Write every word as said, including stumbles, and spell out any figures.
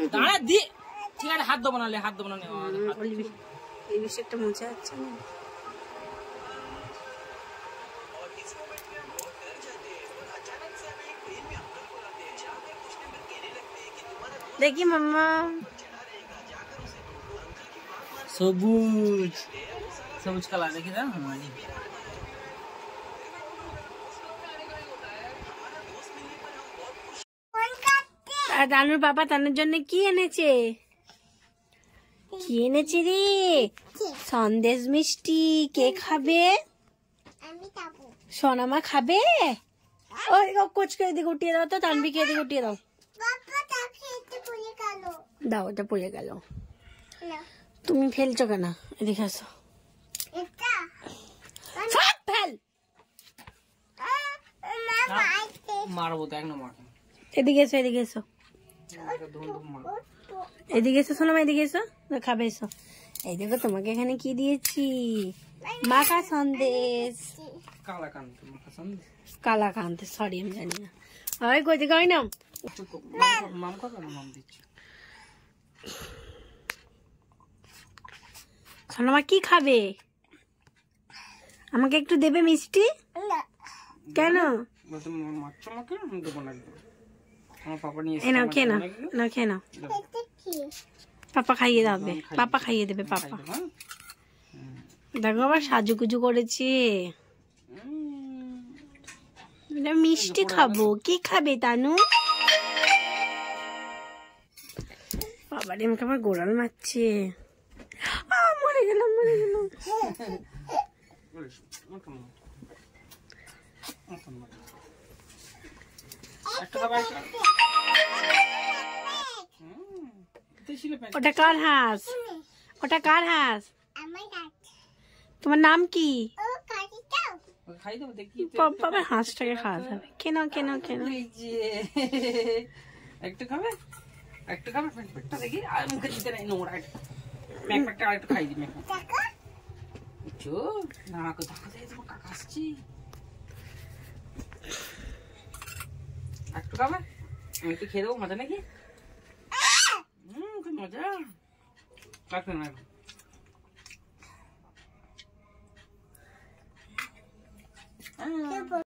দাঁড়া দি ঠিক আছে হাত দেবো নালে হাত দেবো না এই বিষয়টা মুছে যাচ্ছে না দেখি মাম্মা সবুজ সবুজ কালার দেখি না আর রানুর বাবা তানোর জন্য কি এনেছে কি এনেছে রে সন্দেশ মিষ্টি কে খাবে সোনামা খাবে ওই কোচকে এদিকে উঠিয়ে দাও তো তানবিকে এদিকে উঠিয়ে দাও দাও ওটা পড়ে গেল তুমি ফেলছো কেন এদিকে আসো ফেল মারবো তো এক নম্বর এদিকে এসো এদিকে এসো এদিকে এসো শোনো এদিকে এসো খাবে এসো এই দেখো তোমাকে এখানে কি দিয়েছি মাখা সন্দেশ কালাকান্ত সরি আমি জানি না ওই কই দিকে ওই নাম সোনামা কি খাবে আমাকে একটু দেবে মিষ্টি কেন পাপা খাইয়ে দেবে পাপা খাইয়ে দেবে পাপা দেখো আবার সাজুগুজু করেছে মিষ্টি খাবো কি খাবে তানু বাবারে আমাকে আবার গোড়াল মারছে মরে গেলাম মরে গেলাম ওটা কার হাঁস ওটা কার হাঁস তোমার নাম কি বাবা হাঁসটাকে খাওয়া যাবে কেন কেন কেন একটু খাবে একটু খাবে পেটটা দেখি আর মুখে দিতে নাই নোংরা মেঘটা আর একটু খাই দি মেঘ বুঝছো না কোথা কোথায় তোমার কাকা আসছি একটু খাবে আমি একটু খেয়ে দেবো মজা নাকি হুম খুব মজা রাখবেন না